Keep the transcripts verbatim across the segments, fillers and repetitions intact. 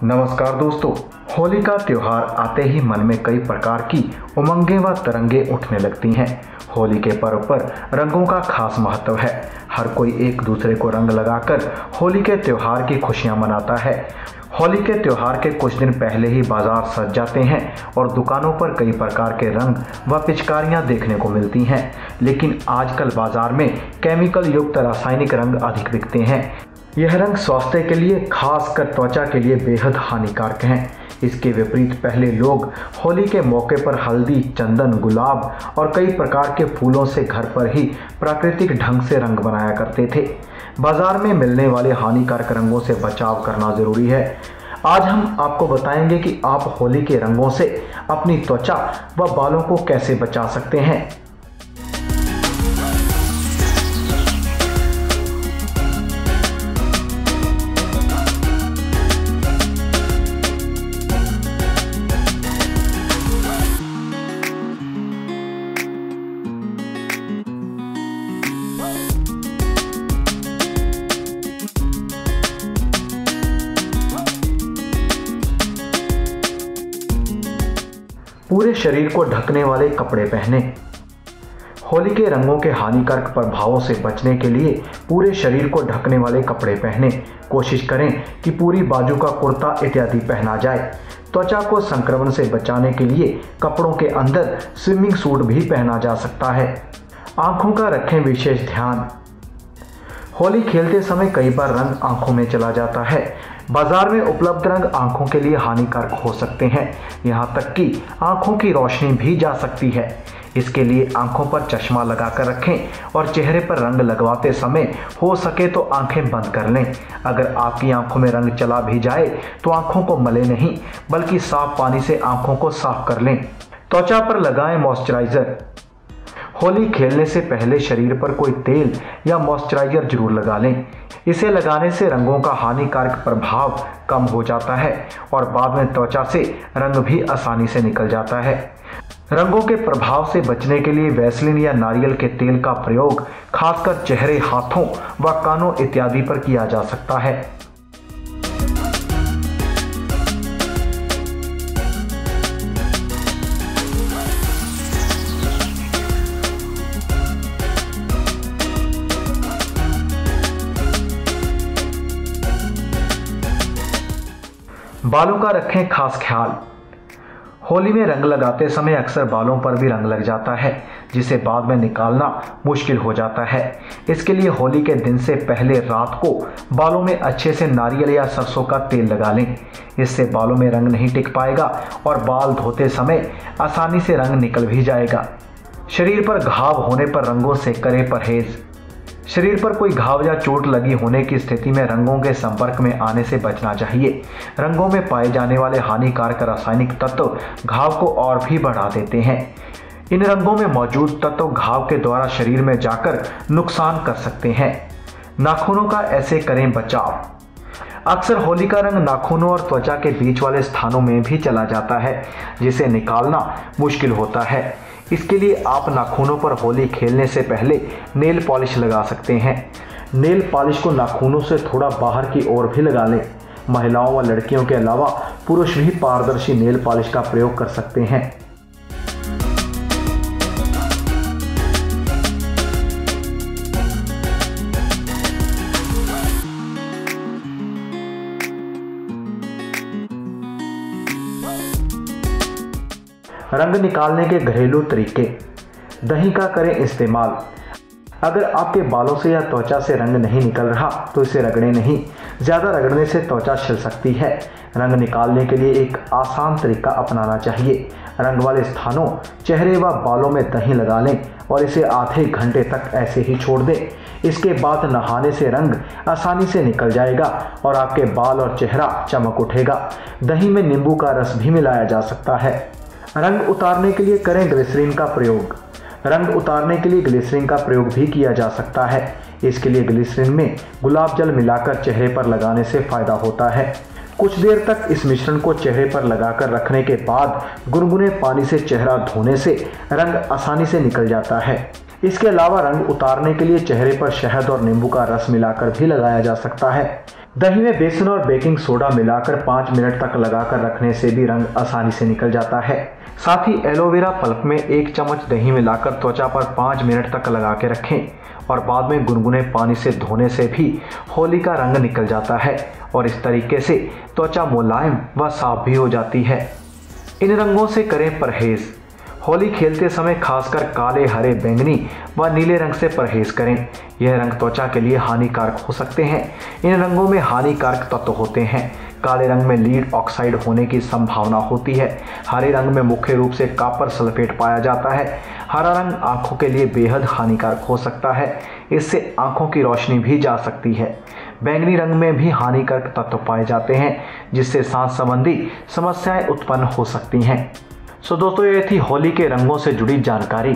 नमस्कार दोस्तों, होली का त्यौहार आते ही मन में कई प्रकार की उमंगें व तरंगे उठने लगती हैं। होली के पर्व पर रंगों का खास महत्व है। हर कोई एक दूसरे को रंग लगाकर होली के त्यौहार की खुशियां मनाता है। होली के त्यौहार के कुछ दिन पहले ही बाजार सज जाते हैं और दुकानों पर कई प्रकार के रंग व पिचकारियां देखने को मिलती हैं। लेकिन आजकल बाजार में केमिकल युक्त रासायनिक रंग अधिक बिकते हैं। यह रंग स्वास्थ्य के लिए, खासकर त्वचा के लिए बेहद हानिकारक हैं। इसके विपरीत पहले लोग होली के मौके पर हल्दी, चंदन, गुलाब और कई प्रकार के फूलों से घर पर ही प्राकृतिक ढंग से रंग बनाया करते थे। बाजार में मिलने वाले हानिकारक रंगों से बचाव करना जरूरी है। आज हम आपको बताएंगे कि आप होली के रंगों से अपनी त्वचा व बालों को कैसे बचा सकते हैं। पूरे शरीर को ढकने वाले कपड़े पहने। होली के रंगों के हानिकारक प्रभावों से बचने के लिए पूरे शरीर को ढकने वाले कपड़े पहने। कोशिश करें कि पूरी बाजू का कुर्ता इत्यादि पहना जाए। त्वचा को संक्रमण से बचाने के लिए कपड़ों के अंदर स्विमिंग सूट भी पहना जा सकता है। आंखों का रखें विशेष ध्यान। होली खेलते समय कई बार रंग आंखों में चला जाता है। बाजार में उपलब्ध रंग आंखों के लिए हानिकारक हो सकते हैं। यहाँ तक कि आंखों की रोशनी भी जा सकती है। इसके लिए आंखों पर चश्मा लगाकर रखें और चेहरे पर रंग लगवाते समय हो सके तो आंखें बंद कर लें। अगर आपकी आंखों में रंग चला भी जाए तो आंखों को मले नहीं, बल्कि साफ पानी से आंखों को साफ कर लें। त्वचा पर लगाएं मॉइस्चराइजर। होली खेलने से पहले शरीर पर कोई तेल या मॉइस्चराइजर जरूर लगा लें। इसे लगाने से रंगों का हानिकारक प्रभाव कम हो जाता है और बाद में त्वचा से रंग भी आसानी से निकल जाता है। रंगों के प्रभाव से बचने के लिए वैसलीन या नारियल के तेल का प्रयोग खासकर चेहरे, हाथों व कानों इत्यादि पर किया जा सकता है। बालों का रखें खास ख्याल। होली में रंग लगाते समय अक्सर बालों पर भी रंग लग जाता है, जिसे बाद में निकालना मुश्किल हो जाता है। इसके लिए होली के दिन से पहले रात को बालों में अच्छे से नारियल या सरसों का तेल लगा लें। इससे बालों में रंग नहीं टिक पाएगा और बाल धोते समय आसानी से रंग निकल भी जाएगा। शरीर पर घाव होने पर रंगों से करें परहेज। शरीर पर कोई घाव या चोट लगी होने की स्थिति में रंगों के संपर्क में आने से बचना चाहिए। रंगों में पाए जाने वाले हानिकारक रासायनिक तत्व घाव को और भी बढ़ा देते हैं। इन रंगों में मौजूद तत्व घाव के द्वारा शरीर में जाकर नुकसान कर सकते हैं। नाखूनों का ऐसे करें बचाव। अक्सर होली का रंग नाखूनों और त्वचा के बीच वाले स्थानों में भी चला जाता है, जिसे निकालना मुश्किल होता है। इसके लिए आप नाखूनों पर होली खेलने से पहले नेल पॉलिश लगा सकते हैं। नेल पॉलिश को नाखूनों से थोड़ा बाहर की ओर भी लगा लें। महिलाओं व लड़कियों के अलावा पुरुष भी पारदर्शी नेल पॉलिश का प्रयोग कर सकते हैं। रंग निकालने के घरेलू तरीके। दही का करें इस्तेमाल। अगर आपके बालों से या त्वचा से रंग नहीं निकल रहा तो इसे रगड़ें नहीं। ज़्यादा रगड़ने से त्वचा छिल सकती है। रंग निकालने के लिए एक आसान तरीका अपनाना चाहिए। रंग वाले स्थानों, चेहरे व बालों में दही लगा लें और इसे आधे घंटे तक ऐसे ही छोड़ दें। इसके बाद नहाने से रंग आसानी से निकल जाएगा और आपके बाल और चेहरा चमक उठेगा। दही में नींबू का रस भी मिलाया जा सकता है। रंग उतारने के लिए करें ग्लिसरीन का प्रयोग। रंग उतारने के लिए ग्लिसरीन का प्रयोग भी किया जा सकता है। इसके लिए ग्लिसरीन में गुलाब जल मिलाकर चेहरे पर लगाने से फायदा होता है। कुछ देर तक इस मिश्रण को चेहरे पर लगाकर रखने के बाद गुनगुने पानी से चेहरा धोने से रंग आसानी से निकल जाता है। इसके अलावा रंग उतारने के लिए चेहरे पर शहद और नींबू का रस मिलाकर भी लगाया जा सकता है। दही में बेसन और बेकिंग सोडा मिलाकर पाँच मिनट तक लगाकर रखने से भी रंग आसानी से निकल जाता है। साथ ही एलोवेरा पल्प में एक चम्मच दही मिलाकर त्वचा पर पाँच मिनट तक लगा के रखें और बाद में गुनगुने पानी से धोने से भी होली का रंग निकल जाता है और इस तरीके से त्वचा मुलायम व साफ भी हो जाती है। इन रंगों से करें परहेज। होली खेलते समय खासकर काले, हरे, बैंगनी व नीले रंग से परहेज करें। यह रंग त्वचा के लिए हानिकारक हो सकते हैं। इन रंगों में हानिकारक तत्व होते हैं। काले रंग में लीड ऑक्साइड होने की संभावना होती है। हरे रंग में मुख्य रूप से कॉपर सल्फेट पाया जाता है। हरा रंग आंखों के लिए बेहद हानिकारक हो सकता है। इससे आंखों की रोशनी भी जा सकती है। बैंगनी रंग में भी हानिकारक तत्व पाए जाते हैं, जिससे सांस संबंधी समस्याएं उत्पन्न हो सकती हैं। सो दोस्तों, ये थी होली के रंगों से जुड़ी जानकारी।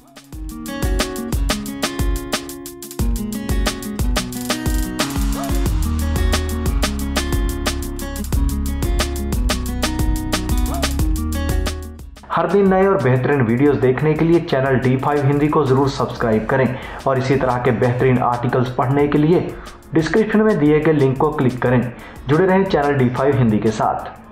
हर दिन नए और बेहतरीन वीडियोस देखने के लिए चैनल डी फाइव हिंदी को जरूर सब्सक्राइब करें और इसी तरह के बेहतरीन आर्टिकल्स पढ़ने के लिए डिस्क्रिप्शन में दिए गए लिंक को क्लिक करें। जुड़े रहें चैनल डी फाइव हिंदी के साथ।